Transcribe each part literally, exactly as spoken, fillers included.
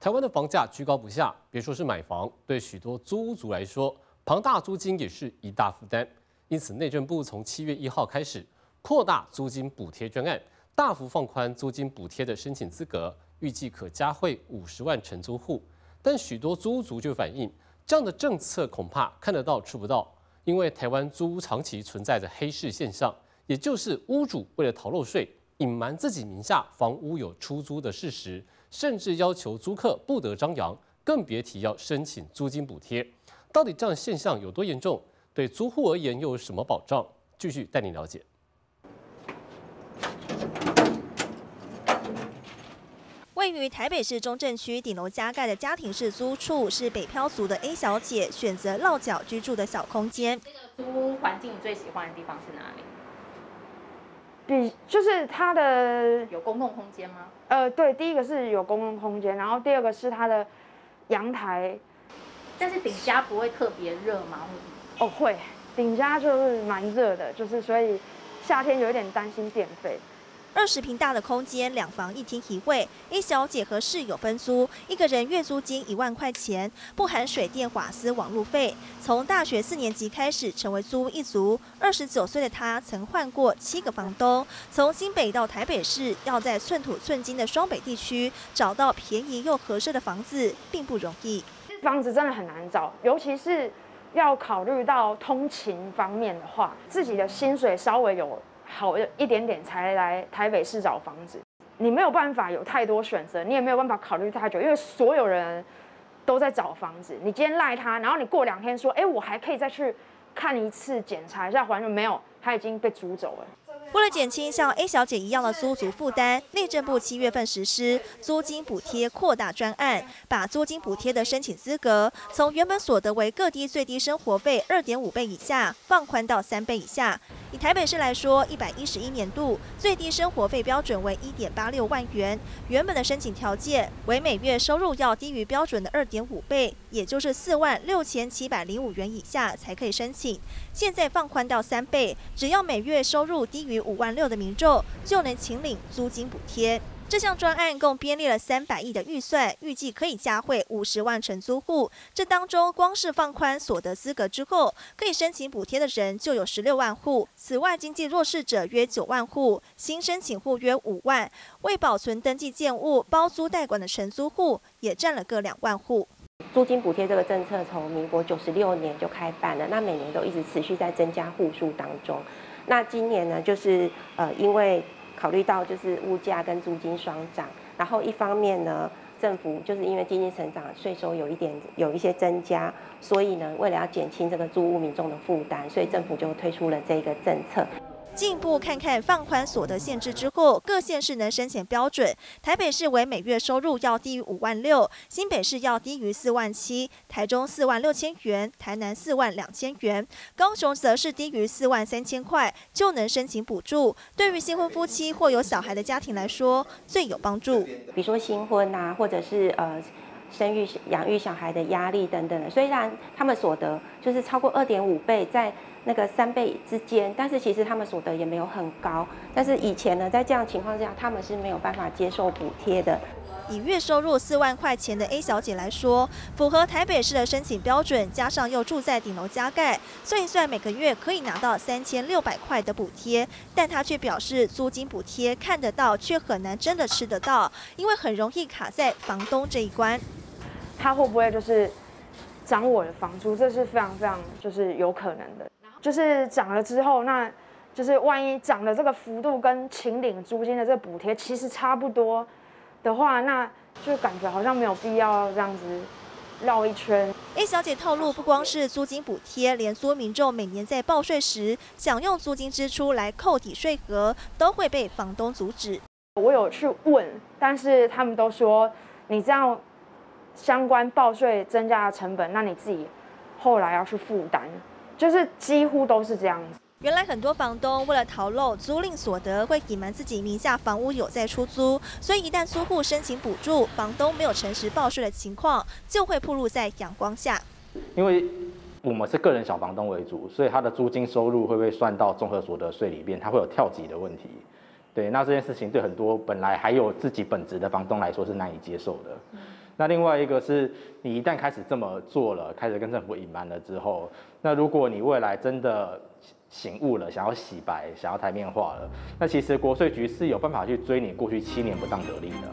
台湾的房价居高不下，别说是买房，对许多租屋族来说，庞大租金也是一大负担。因此，内政部从七月一号开始扩大租金补贴专案，大幅放宽租金补贴的申请资格，预计可加惠五十万承租户。但许多租屋族就反映，这样的政策恐怕看得到吃不到，因为台湾租屋长期存在着黑市现象，也就是屋主为了逃漏税，隐瞒自己名下房屋有出租的事实。甚至要求租客不得张扬，更别提要申请租金补贴。到底这样的现象有多严重？对租户而言又有什么保障？继续带你了解。 位于台北市中正区顶楼加盖的家庭式租处，是北漂族的 A 小姐选择落脚居住的小空间。 这个租屋环境你最喜欢的地方是哪里？ 比就是它的有公共空间吗？ 呃，对，第一个是有公共空间，然后第二个是它的阳台。 但是顶家不会特别热吗？ 哦，会，顶家就是蛮热的，就是所以夏天有一点担心电费。 二十平大的空间，两房一厅一卫 ，A 小姐和室友分租，一个人月租金一万块钱，不含水电、瓦斯、网路费。从大学四年级开始成为租屋一族。二十九岁的她曾换过七个房东，从新北到台北市，要在寸土寸金的双北地区找到便宜又合适的房子，并不容易。 房子真的很难找，尤其是要考虑到通勤方面的话，自己的薪水稍微有好一点点才来台北市找房子，你没有办法有太多选择，你也没有办法考虑太久，因为所有人都在找房子。你今天赖他，然后你过两天说，哎，我还可以再去看一次，检查一下还原，没有，他已经被租走了。 为了减轻像 A 小姐一样的租族负担，内政部七月份实施租金补贴扩大专案，把租金补贴的申请资格从原本所得为各低最低生活费 二点五 倍以下，放宽到三倍以下。以台北市来说，一百一十一年度最低生活费标准为 一点八六万元，原本的申请条件为每月收入要低于标准的 二点五 倍，也就是四万六千七百零五元以下才可以申请。现在放宽到三倍，只要每月收入低于五万六的民众就能请领租金补贴。这项专案共编列了三百亿的预算，预计可以加惠五十万承租户。这当中，光是放宽所得资格之后，可以申请补贴的人就有十六万户。此外，经济弱势者约九万户，新申请户约五万。未保存登记建物、包租代管的承租户也占了各两万户。 租金补贴这个政策从民国九十六年就开办了，那每年都一直持续在增加户数当中。那今年呢，就是呃，因为考虑到就是物价跟租金双涨，然后一方面呢，政府就是因为经济成长，税收有一点有一些增加，所以呢，为了要减轻这个租屋民众的负担，所以政府就推出了这个政策。 进一步看看放宽所得限制之后，各县市能申请标准。台北市为每月收入要低于五万六，新北市要低于四万七，台中四万六千元，台南四万两千元，高雄则是低于四万三千块就能申请补助。对于新婚夫妻或有小孩的家庭来说，最有帮助。 比如说新婚啊，或者是呃。生育、养育小孩的压力等等的，虽然他们所得就是超过二点五倍，在那个三倍之间，但是其实他们所得也没有很高。但是以前呢，在这样的情况下，他们是没有办法接受补贴的。 以月收入四万块钱的 A 小姐来说，符合台北市的申请标准，加上又住在顶楼加盖，算一算每个月可以拿到三千六百块的补贴。但她却表示，租金补贴看得到，却很难真的吃得到，因为很容易卡在房东这一关。 他会不会就是涨我的房租？这是非常非常就是有可能的。就是涨了之后，那就是万一涨的这个幅度跟请领租金的这个补贴其实差不多的话，那就感觉好像没有必要这样子绕一圈。 A 小姐透露，不光是租金补贴，连租民众每年在报税时想用租金支出来扣抵税额，都会被房东阻止。 我有去问，但是他们都说你这样。相关报税增加的成本，那你自己后来要去负担，就是几乎都是这样子。 原来很多房东为了逃漏租赁所得，会隐瞒自己名下房屋有在出租，所以一旦租户申请补助，房东没有诚实报税的情况，就会暴露在阳光下。 因为我们是个人小房东为主，所以他的租金收入会被算到综合所得税里面，它会有跳级的问题。 对，那这件事情对很多本来还有自己本职的房东来说是难以接受的。嗯、那另外一个是你一旦开始这么做了，开始跟政府隐瞒了之后，那如果你未来真的醒悟了，想要洗白，想要台面化了，那其实国税局是有办法去追你过去七年不当得利的。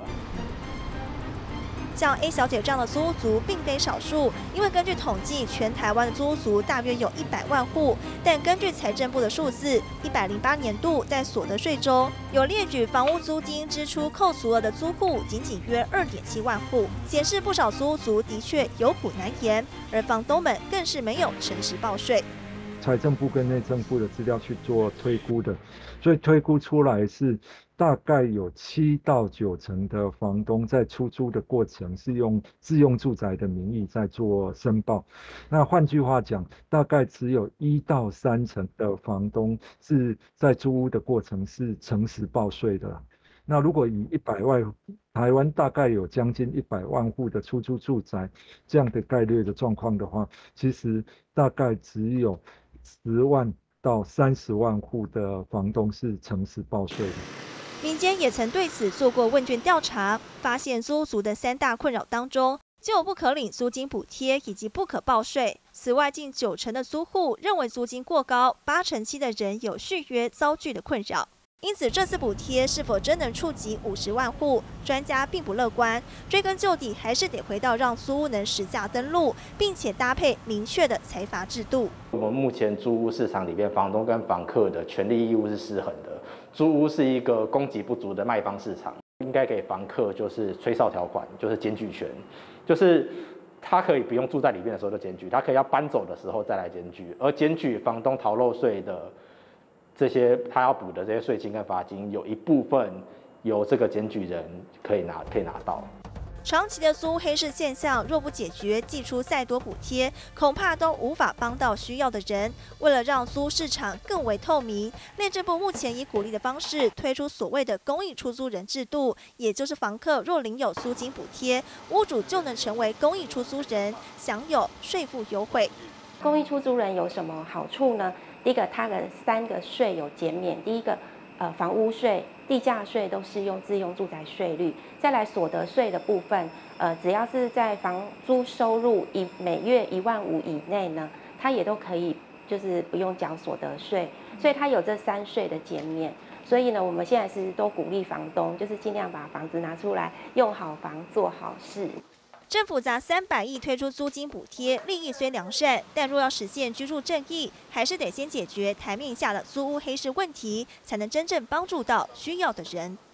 像 A 小姐这样的租屋族并非少数，因为根据统计，全台湾的租屋族大约有一百万户，但根据财政部的数字，一百零八年度在所得税中有列举房屋租金支出扣除额的租户，仅仅约二点七万户，显示不少租屋族的确有苦难言，而房东们更是没有诚实报税。 财政部跟内政部的资料去做推估的，所以推估出来是大概有七到九成的房东在出租的过程是用自用住宅的名义在做申报。那换句话讲，大概只有一到三成的房东是在租屋的过程是诚实报税的。那如果以一百万，台湾大概有将近一百万户的出租住宅这样的概率的状况的话，其实大概只有十万到三十万户的房东是诚实报税的。 民间也曾对此做过问卷调查，发现租屋族的三大困扰当中，就有不可领租金补贴以及不可报税。此外，近九成的租户认为租金过高，八成七的人有续约遭拒的困扰。因此，这次补贴是否真能触及五十万户，专家并不乐观。追根究底，还是得回到让租屋能实价登录，并且搭配明确的财罚制度。 我们目前租屋市场里面，房东跟房客的权利义务是失衡的。租屋是一个供给不足的卖方市场，应该给房客就是吹哨条款，就是检举权，就是他可以不用住在里面的时候就检举，他可以要搬走的时候再来检举，而检举房东逃漏税的。这些他要补的这些税金跟罚金，有一部分由这个检举人可以拿可以拿到。 长期的租屋黑市现象，若不解决，祭出再多补贴，恐怕都无法帮到需要的人。为了让租屋市场更为透明，内政部目前以鼓励的方式推出所谓的公益出租人制度，也就是房客若领有租金补贴，屋主就能成为公益出租人，享有税负优惠。 公益出租人有什么好处呢？第一个，它的三个税有减免。第一个，呃，房屋税、地价税都适用自用住宅税率。再来，所得税的部分，呃，只要是在房租收入一每月一万五以内呢，它也都可以，就是不用缴所得税。所以它有这三税的减免。所以呢，我们现在是都鼓励房东，就是尽量把房子拿出来，用好房，做好事。 政府砸三百亿推出租金补贴，利益虽良善，但若要实现居住正义，还是得先解决台面下的租屋黑市问题，才能真正帮助到需要的人。